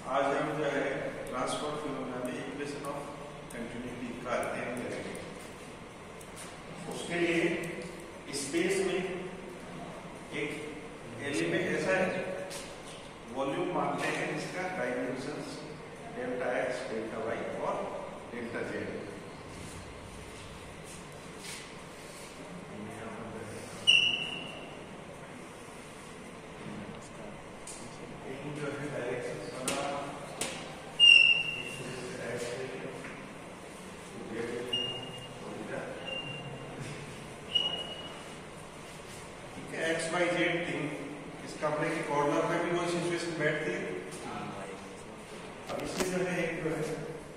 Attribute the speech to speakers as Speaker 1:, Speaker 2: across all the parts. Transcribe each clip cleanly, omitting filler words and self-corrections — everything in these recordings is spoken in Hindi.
Speaker 1: आज हम जो है ट्रांसफर फिनोमेना में इक्वेशन ऑफ कंटिन्यूटी का अध्ययन करेंगे। उसके लिए स्पेस में एक एलिमेंट ऐसा है, वॉल्यूम मानते हैं जिसका dimensions delta x, delta y और delta z. X y z thing इस कमरे के कॉर्नर में भी वही सिचुएशन बैठती है। अब इसमें जो है एक जो है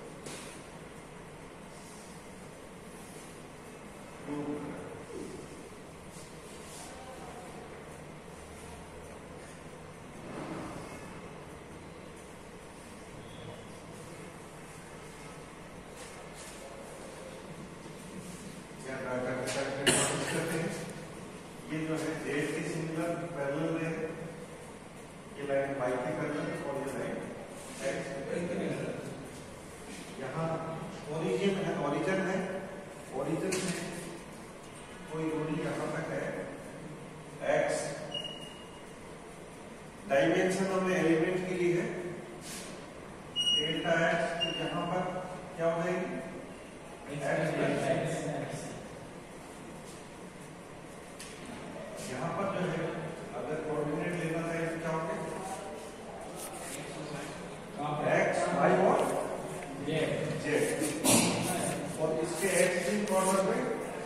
Speaker 1: ये जो है जेड की सिंगुलर पैरेलल है, ये लाइन वाई की पैरेलल और ये लाइन एक्स की पैरेलल। यहाँ ओरिजिन है, ओरिजिन में कोई दूरी यहाँ तक है एक्स। डायमेंशन हमने एलिमेंट के लिए है डेल्टा एक्स, तो यहाँ पर क्या हो जाएगी एक्स। यहाँ पर जो है अगर कोऑर्डिनेट लेना है तो क्या होगा एक्स वाई और जेड, और इसके एक्स की कॉर्नर में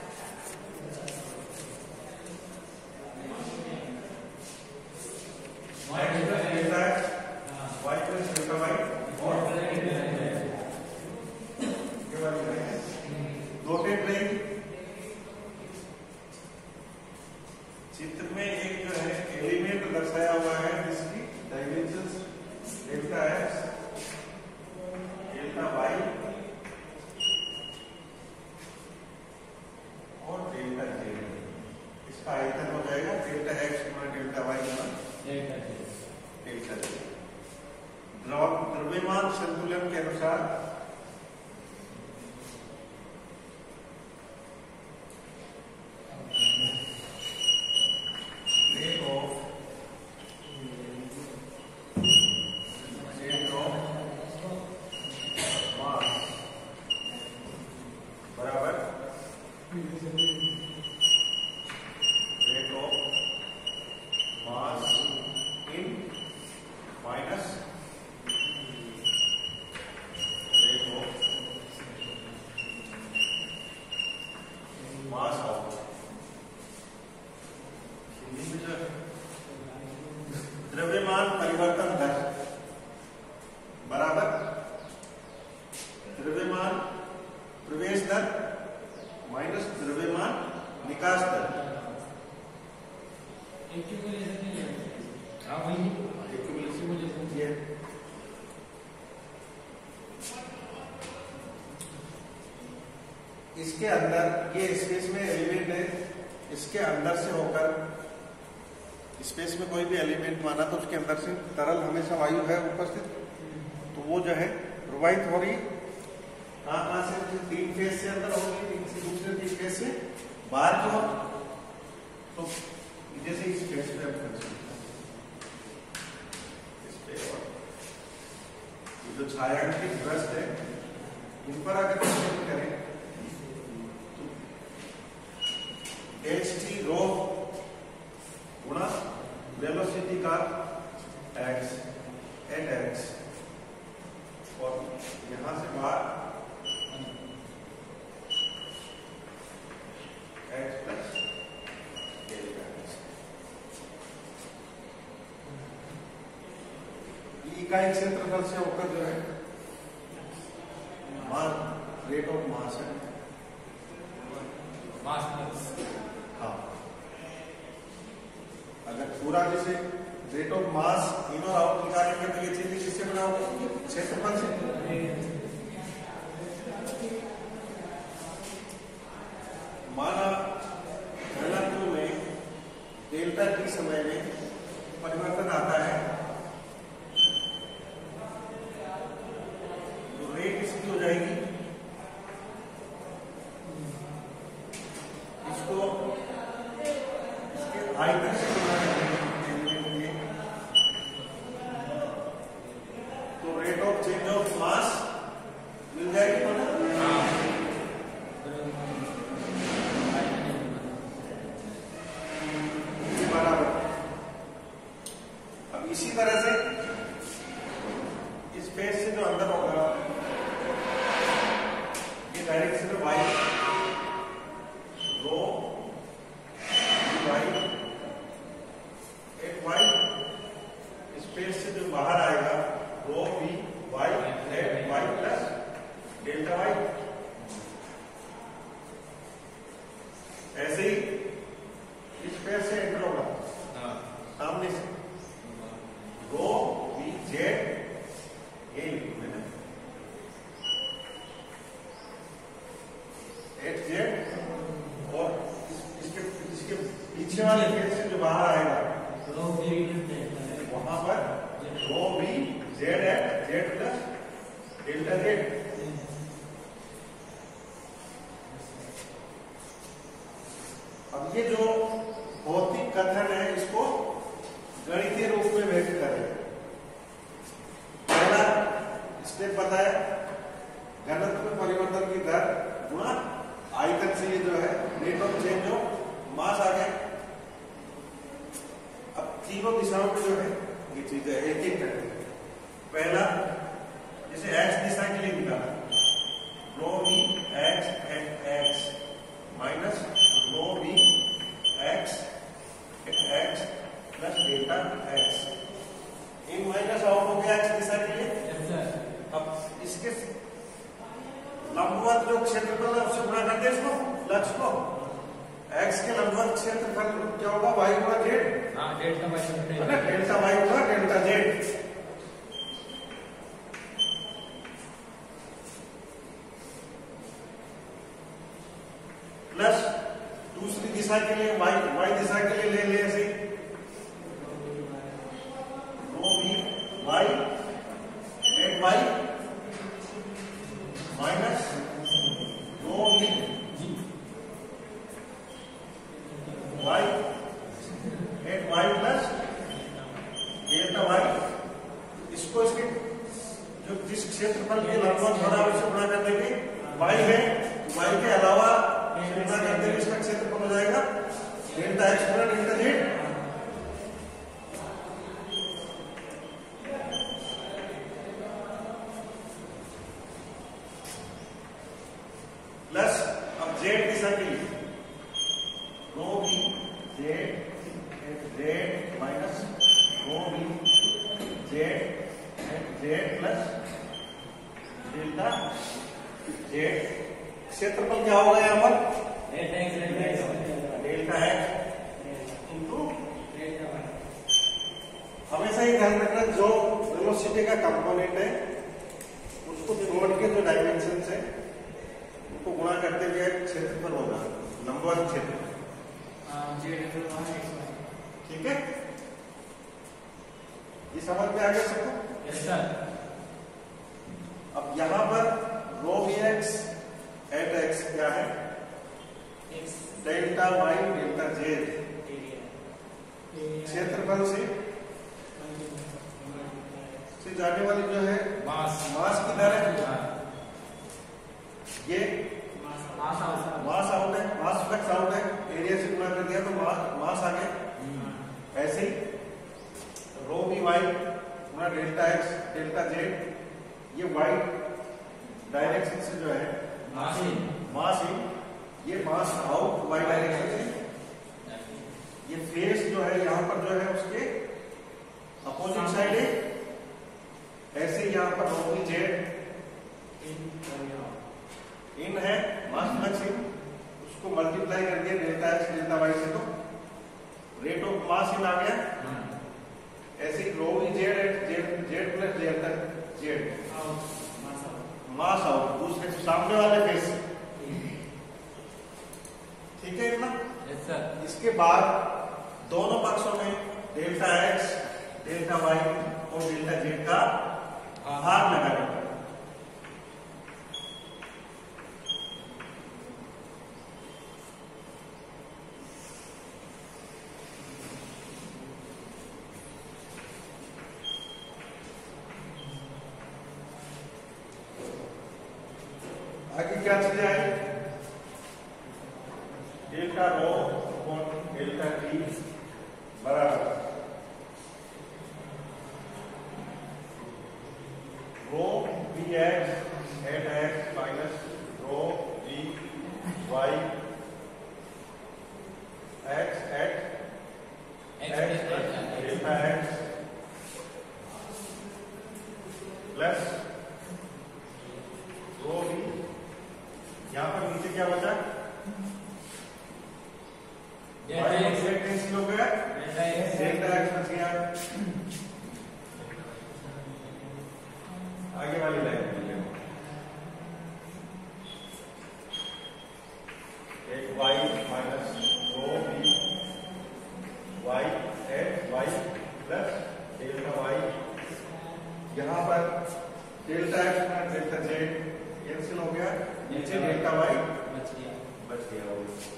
Speaker 1: x plus delta x, y plus delta y और डॉटेड लाइन। चित्र में एक जो है एलिमेंट दर्शाया हुआ है जिसकी dimensions delta x, delta y और डेल्टा जेड। इसका आयतन हो जाएगा डेल्टा एक्स गुना डेल्टा वाई गुना डेल्टा जेड। द्रव्यमान संतुलन के अनुसार द्रव्यमान परिवर्तन दर बराबर द्रव्यमान प्रवेश दर माइनस द्रव्यमान निकास दर। इसके अंदर ये स्पेस में एलिमेंट है, इसके अंदर से होकर स्पेस में कोई भी एलिमेंट माना तो उसके अंदर से तरल हमेशा वायु है उपस्थित, तो वो जो है प्रवाहित हो रही कहाँ से, तीन फेज से अंदर होगी, तीन से दूसरे तीन फेज से बाहर की ओर। तो जैसे इस फेज पे हम कर सकते हैं, जो छायांकित भ्रष्ट है इन पर अगर हम करें तो HT रो गुणा वेलोसिटी का एक्स एट एक्स, और यहां से बाहर एक्स प्लस डेल्टा एक्स। इकाई क्षेत्रफल से होकर जो है रेट ऑफ मास है, हाँ। अगर पूरा जैसे रेट ऑफ मास इन और आउट निकालेंगे तो ये चीज किससे बना होगा, क्षेत्रफल से। माना घनत्व में डेल्टा टी समय में परिवर्तन आता है चेंज ऑफ मास मिल जाएगी ना। बराबर। अब इसी तरह से स्पेस से जो अंदर होगा ये डायरेक्शन वाई रो वाई एक वाई, स्पेस से जो बाहर आएगा rho v y z y plus delta y. ऐसे ही स्पेस से एंटर होगा सामने से रो वी जेड ये मैंने एच जेड और इसके पीछे वाले फेस से जो बाहर आएगा वहां पर rho v z at z plus delta z. अब ये जो भौतिक कथन है इसको गणितीय रूप में व्यक्त करें। पहला स्टेप बताया घनत्व में परिवर्तन की दर गुणा आयतन से ये जो है rate of change of mass आ गया। अब तीनों दिशाओं में जो है ये चीजें एक एक करते हैं। पहला जैसे एक्स दिशा के लिए निकाला rho v x at x minus rho v x at x plus delta x. In minus out हो गया एक्स दिशा के लिए। अब इसके लंबवत जो क्षेत्रफल है उससे गुणा करते हैं इसको लक्ष्य को। एक्स के लंबवत क्षेत्रफल क्या होगा वाई गुणा जेड। डेल्टा वाई गुणा डेल्टा जेड। प्लस दूसरी दिशा के लिए वाई दिशा के लिए ले ले ऐसे rho v y at y minus rho v y at y plus delta y. इसको इसके जो जिस क्षेत्रफल के लंबवत बना उसे गुणा कर देंगे। वाई है वाई के अलावा गुणा करते हुए इसका क्षेत्रफल हो जाएगा डेल्टा एक्स गुणा डेल्टा जेड। प्लस अब जेड दिशा के लिए rho v z z minus rho v z z plus delta z. क्षेत्रफल क्या होगा यहाँ पर डेल्टा एक्स इंटू हमेशा ही ध्यान रखना जो वेलोसिटी का कंपोनेंट है उसको छोड़ के जो डायमेंशन है उनको गुणा करते हुए क्षेत्रफल होगा लंबवत क्षेत्रफल। ठीक है ये समझ में आ गया सबको।
Speaker 2: Yes sir.
Speaker 1: अब यहाँ पर rho v x at x क्या है डेल्टा वाई डेल्टा जेड। क्षेत्रफल से जाने वाली जो है मास की दर है ये मास आउट है मास फ्लक्स आउट है। एरिया से गुणा कर दिया तो मास आ गया। ऐसे ही रो वी वाई गुणा डेल्टा एक्स डेल्टा जेड। ये वाई डायरेक्शन से जो है मास इन ये मास आउट वाई डायरेक्शन से। ये फेस जो है यहाँ पर जो है उसके अपोजिट साइड है। ऐसे यहाँ पर रो वी जेड इन है मास फ्लक्स इन उसको मल्टीप्लाई कर दिया डेल्टा एक्स डेल्टा वाई से तो रेट ऑफ मास इन आ गया। ऐसे ही rho v z z plus delta z mass out दूसरे सामने वाले फेस। ठीक है इतना।
Speaker 2: Yes sir.
Speaker 1: इसके बाद दोनों पक्षों में डेल्टा एक्स डेल्टा वाई और डेल्टा जेड का भाग लगाना पड़ेगा। क्या चीज आई? Delta rho upon delta t बराबर rho v x at x minus rho v y x at delta x plus rho v, यहां पर नीचे क्या बचा? कैंसिल हो गया, डेल्टा एक्स बच गया। आगे वाली लाइन एक y minus rho v y at y plus delta y, यहां पर delta x minus delta z cancel हो गया, नीचे डेल्टा वाई बच गया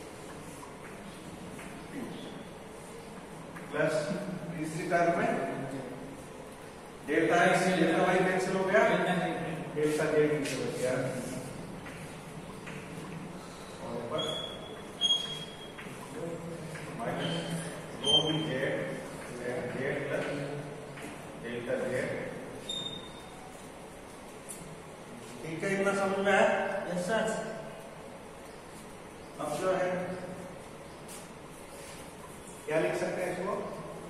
Speaker 1: प्लस तीसरी टर्म में delta x delta y cancel हो गया, डेल्टा जेड नीचे बच गया और ऊपर minus rho v z z plus delta z. ठीक है, इतना समझ में आया? Yes sir. अब जो है क्या लिख सकते हैं इसको?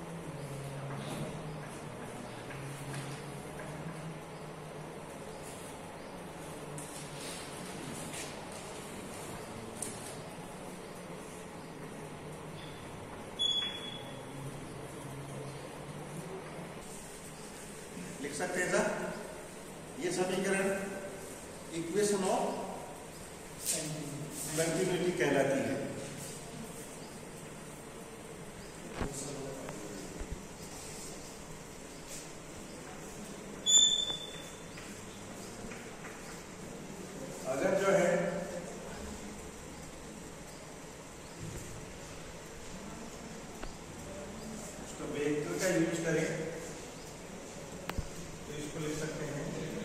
Speaker 1: लिख सकते हैं सर, ये समीकरण इक्वेशन ऑफ कंटिन्यूटी कहलाती है। अगर जो है उसको वेक्टर का यूज करें तो इसको लिख सकते हैं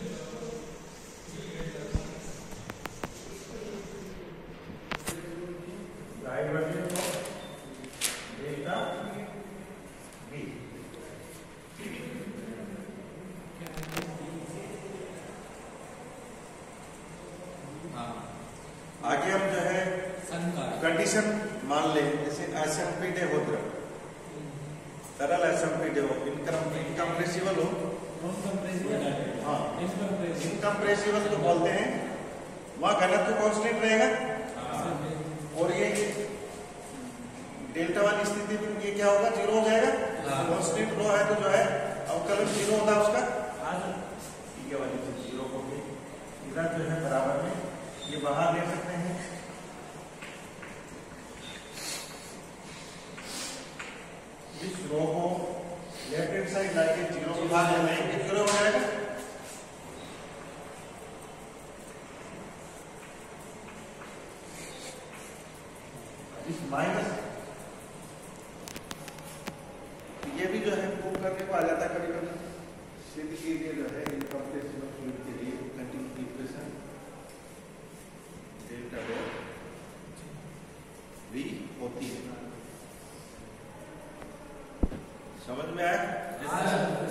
Speaker 1: आगे हम जो है कंडीशन मान ले, जैसे एसएमपी डे हो तरल एसएमपी डे हो, इनकम्प्रेसिबल हो, हाँ इनकम्प्रेसिबल तो बोलते हैं, वहां घनत्व कांस्टेंट रहेगा और ये डेल्टा वाली स्थिति में ये क्या होगा? जीरो हो जाएगा। कांस्टेंट रो है तो जो है अवकलन जीरो होता है उसका, ठीक है वाली चीज जीरो हो गई। इधर जो है बराबर में ये बाहर ले सकते हैं, इस रो को लेफ्ट हैंड साइड लाके जीरो के बाद लेंगे, जीरो हो जाएगा। इस माइनस ये भी जो है प्रूव करने को आ जाता है कभी कभी, सिद्ध के लिए जो है इनकम्प्रेसिबल फ्लूइड के लिए continuity equation delta rho v होती है। समझ में आया?